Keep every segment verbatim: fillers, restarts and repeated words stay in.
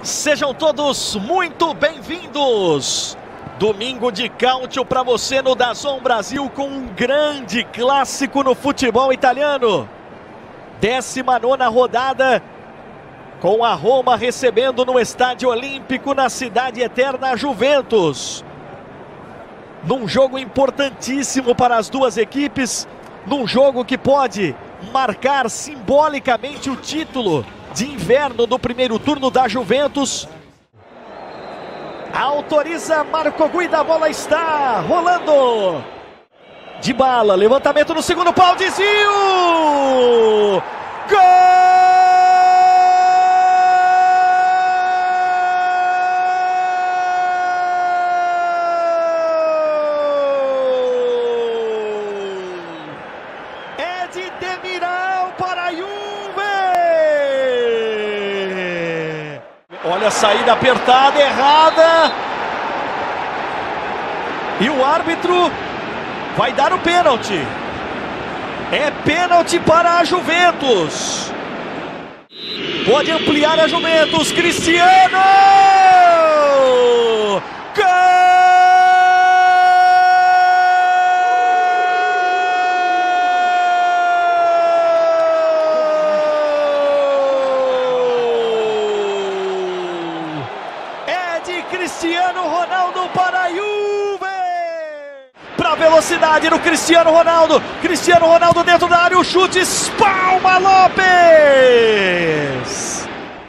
Sejam todos muito bem-vindos! Domingo de Cálcio para você no DAZN Brasil com um grande clássico no futebol italiano. décima nona rodada com a Roma recebendo no Estádio Olímpico na Cidade Eterna a Juventus. Num jogo importantíssimo para as duas equipes, num jogo que pode marcar simbolicamente o título de inverno do primeiro turno da Juventus. Autoriza Marco Guida, a bola está rolando. Dybala, levantamento no segundo pau, desvio! Gol! É de Demiral para a Juve! Olha a saída apertada, errada. E o árbitro vai dar o pênalti. É pênalti para a Juventus. Pode ampliar a Juventus. Cristiano! Gol! Cristiano Ronaldo para a Juve! Para a velocidade do Cristiano Ronaldo. Cristiano Ronaldo dentro da área, o chute, espalma Lopes!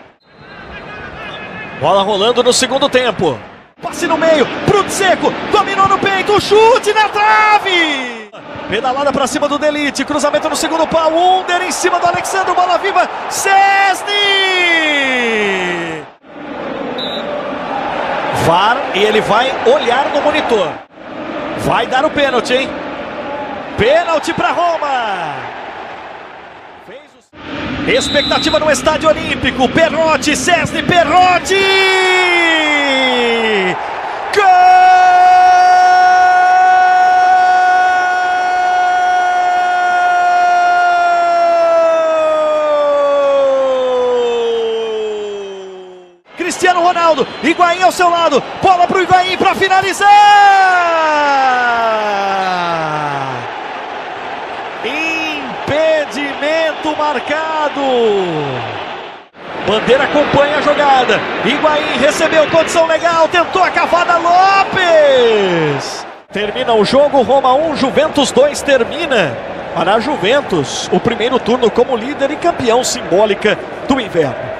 Bola rolando no segundo tempo. Passe no meio, pro Dzeko, dominou no peito, chute na trave! Pedalada para cima do De Ligt, cruzamento no segundo pau, Under em cima do Alexandre, bola viva, Szczęsny! V A R, e ele vai olhar no monitor. Vai dar o pênalti, hein? Pênalti para Roma. Fez o... Expectativa no Estádio Olímpico. Perrotti, Szczęsny, Perrotti! Gol! Cristiano Ronaldo, Higuaín ao seu lado, bola para o Higuaín para finalizar! Impedimento marcado! Bandeira acompanha a jogada, Higuaín recebeu, condição legal, tentou a cavada, Lopes! Termina o jogo, Roma um, Juventus dois, termina para a Juventus o primeiro turno como líder e campeão simbólica do inverno.